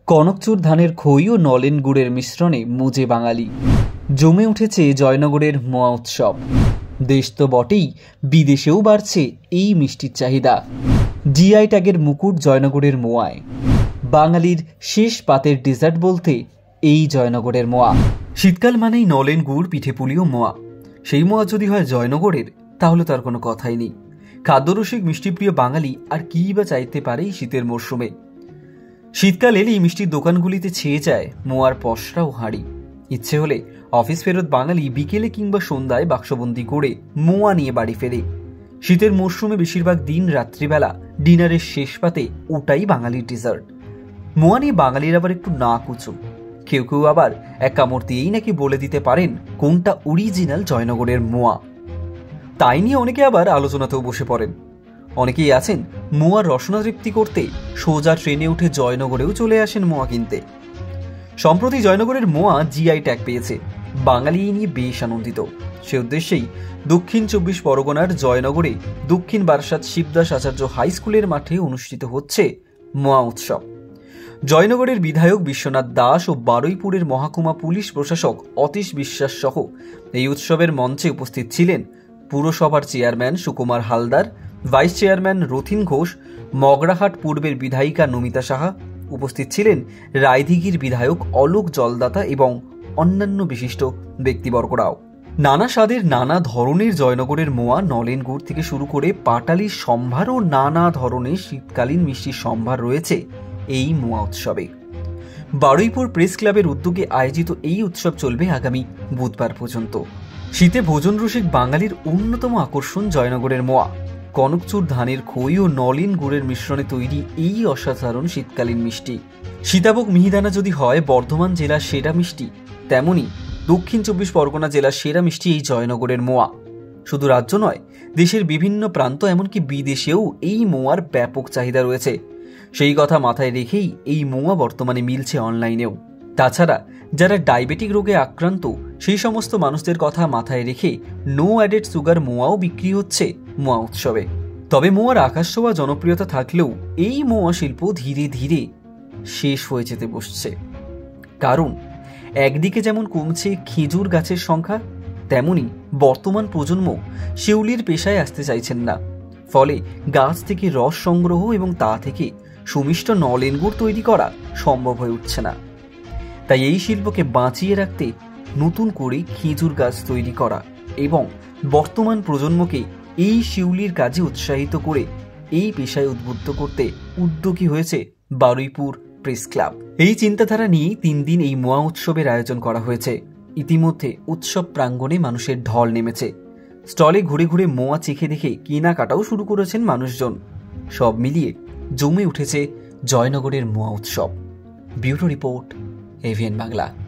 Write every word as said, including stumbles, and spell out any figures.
কনকচুর ধানের খই ও নলেন গুড়ের মিশ্রণে মুজে বাঙালি। জমে উঠেছে জয়নগরের মোয়া উৎসব। দেশ তো বটেই, বিদেশেও বাড়ছে এই মিষ্টির চাহিদা। জিআই ট্যাগের মুকুট জয়নগরের মোয়ায়। বাঙালির শেষ পাতের ডেজার্ট বলতে এই জয়নগরের মোয়া। শীতকাল মানেই নলেন গুড়, পিঠেপুলি ও মোয়া। সেই মোয়া যদি হয় জয়নগরের, তাহলে তার কোনো কথাই নেই। খাদ্যরসিক মিষ্টিপ্রিয় বাঙালি আর কী বা চাইতে পারে এই শীতের মরশুমে। শীতকাল এলেই মিষ্টির দোকানগুলিতে ছেয়ে যায় মোয়ার পসরা ও হাঁড়ি। ইচ্ছে হলে অফিস ফেরত বাঙালি বিকেলে কিংবা সন্ধ্যায় বাক্সবন্দি করে মোয়া নিয়ে বাড়ি ফেরে। শীতের মরশুমে বেশিরভাগ দিন রাত্রিবেলা ডিনারের শেষ পাতে ওটাই বাঙালির ডেজার্ট। মোয়া নিয়ে বাঙালির আবার একটু না কুচো। কেউ কেউ আবার এক কামড় দিয়েই নাকি বলে দিতে পারেন কোনটা অরিজিনাল জয়নগরের মোয়া। তাই নিয়ে অনেকে আবার আলোচনাতেও বসে পড়েন। অনেকেই আছেন মোয়ার রসনা তৃপ্তি করতে সোজা ট্রেনে উঠে জয়নগরেও চলে আসেন মোয়া কিনতে। সম্প্রতি জয়নগরের মোয়া জিআই ট্যাগ পেয়েছে। বাঙালি নিয়ে বেশ আনন্দিত। সে উদ্দেশ্যেই দক্ষিণ চব্বিশ পরগনার জয়নগরে দক্ষিণ বারাসাত শিবদাস আচার্য হাই স্কুলের মাঠে অনুষ্ঠিত হচ্ছে মোয়া উৎসব। জয়নগরের বিধায়ক বিশ্বনাথ দাস ও বারুইপুরের মহকুমা পুলিশ প্রশাসক অতীশ বিশ্বাস সহ এই উৎসবের মঞ্চে উপস্থিত ছিলেন পুরসভার chairman Sukumar Haldar, vice chairman Rathin Ghosh, Magrahat পূর্বের বিধায়িকা নমিতা সাহা, উপস্থিত ছিলেন রায়দিঘির বিধায়ক অলোক জলদাতা এবং অন্যান্য বিশিষ্ট ব্যক্তিবর্গরাও। নানা স্বাদের নানা ধরনের জয়নগরের মোয়া, নলেন গুড় থেকে শুরু করে পাটালির সম্ভার ও নানা ধরনের শীতকালীন মিষ্টির সম্ভার রয়েছে এই মোয়া উৎসবে। বারুইপুর প্রেস ক্লাবের উদ্যোগে আয়োজিত এই উৎসব চলবে আগামী বুধবার পর্যন্ত। শীতে ভোজন রসিক বাঙালির অন্যতম আকর্ষণ জয়নগরের মোয়া। কনকচুর ধানের খই ও নলেন গুড়ের মিশ্রণে তৈরি এই অসাধারণ শীতকালীন মিষ্টি। সীতাভোগ মিহিদানা যদি হয় বর্ধমান জেলার সেরা মিষ্টি, তেমনি দক্ষিণ চব্বিশ পরগনা জেলার সেরা মিষ্টি এই জয়নগরের মোয়া। শুধু রাজ্য নয়, দেশের বিভিন্ন প্রান্ত এমনকি বিদেশেও এই মোয়ার ব্যাপক চাহিদা রয়েছে। সেই কথা মাথায় রেখেই এই মোয়া বর্তমানে মিলছে অনলাইনেও। তাছাড়া যারা ডায়াবেটিক রোগে আক্রান্ত সেই সমস্ত মানুষদের কথা মাথায় রেখে নো অ্যাডেড সুগার মোয়াও বিক্রি হচ্ছে মোয়া উৎসবে। তবে মোয়ার আকাশ ছোঁয়া জনপ্রিয়তা থাকলেও এই মোয়া শিল্প ধীরে ধীরে শেষ হয়ে যেতে বসছে। কারণ একদিকে যেমন কমছে খেজুর গাছের সংখ্যা, তেমনি বর্তমান প্রজন্ম শিউলির পেশায় আসতে চাইছেন না। ফলে গাছ থেকে রস সংগ্রহ এবং তা থেকে সুমিষ্ট নলেন গুড় তৈরি করা সম্ভব হয়ে উঠছে না। তাই এই শিল্পকে বাঁচিয়ে রাখতে নতুন করে খেজুর গাছ তৈরি করা এবং বর্তমান প্রজন্মকে এই শিউলির কাজে উৎসাহিত করে এই পেশায় উদ্বুদ্ধ করতে উদ্যোগী হয়েছে বারুইপুর প্রেস ক্লাব। এই চিন্তাধারা নিয়েই তিন দিন এই মোয়া উৎসবের আয়োজন করা হয়েছে। ইতিমধ্যে উৎসব প্রাঙ্গণে মানুষের ঢল নেমেছে। স্টলে ঘুরে ঘুরে মোয়া চেখে দেখে কেনাকাটাও শুরু করেছেন মানুষজন। সব মিলিয়ে জমে উঠেছে জয়নগরের মোয়া উৎসব। Bureau report, AVN Bangla.